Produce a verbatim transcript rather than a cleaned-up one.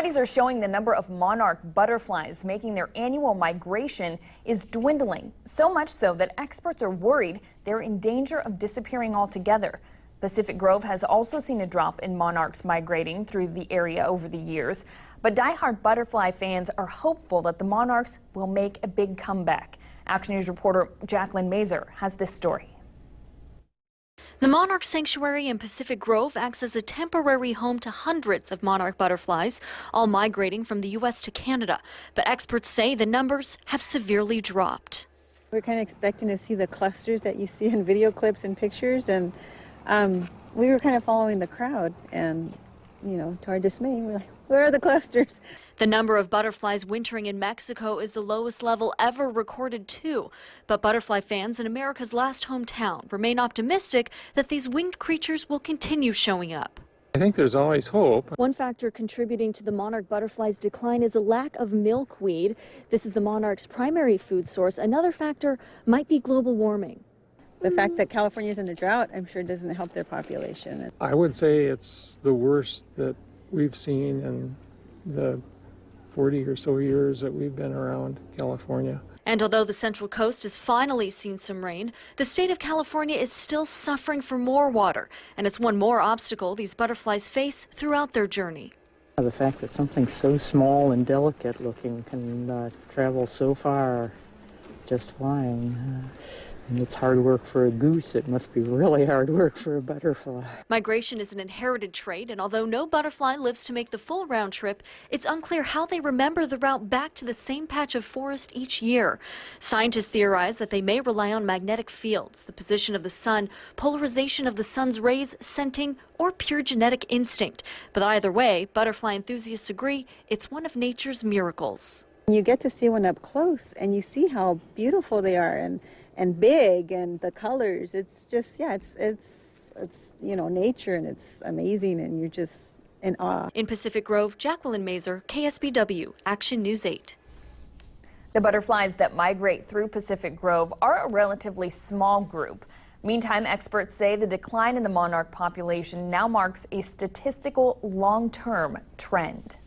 Studies are showing the number of monarch butterflies making their annual migration is dwindling, so much so that experts are worried they're in danger of disappearing altogether. Pacific Grove has also seen a drop in monarchs migrating through the area over the years, but die-hard butterfly fans are hopeful that the monarchs will make a big comeback. Action News reporter Jacqueline Mazer has this story. The Monarch Sanctuary in Pacific Grove acts as a temporary home to hundreds of monarch butterflies, all migrating from the U S to Canada. But experts say the numbers have severely dropped. We're kind of expecting to see the clusters that you see in video clips and pictures, and um, we were kind of following the crowd, and, you know, to our dismay, we're like, where are the clusters? The number of butterflies wintering in Mexico is the lowest level ever recorded too. But butterfly fans in America's last hometown remain optimistic that these winged creatures will continue showing up. I think there's always hope. One factor contributing to the monarch butterfly's decline is a lack of milkweed. This is the monarch's primary food source. Another factor might be global warming. The fact that California's in a drought, I'm sure, doesn't help their population. I would say it's the worst that we've seen in the forty or so years that we've been around California. And although the Central Coast has finally seen some rain, the state of California is still suffering for more water. And it's one more obstacle these butterflies face throughout their journey. The fact that something so small and delicate looking can uh, travel so far just flying. Uh, and it's hard work for a goose. It must be really hard work for a butterfly. Migration is an inherited trait, and although no butterfly lives to make the full round trip, it's unclear how they remember the route back to the same patch of forest each year. Scientists theorize that they may rely on magnetic fields, the position of the sun, polarization of the sun's rays, scenting, or pure genetic instinct. But either way, butterfly enthusiasts agree it's one of nature's miracles. You get to see one up close, and you see how beautiful they are, and and big, and the colors. It's just, yeah, it's it's it's you know, nature, and it's amazing, and you're just in awe. In Pacific Grove, Jacqueline Mazer, K S B W, Action News eight. The butterflies that migrate through Pacific Grove are a relatively small group. Meantime, experts say the decline in the monarch population now marks a statistical long-term trend.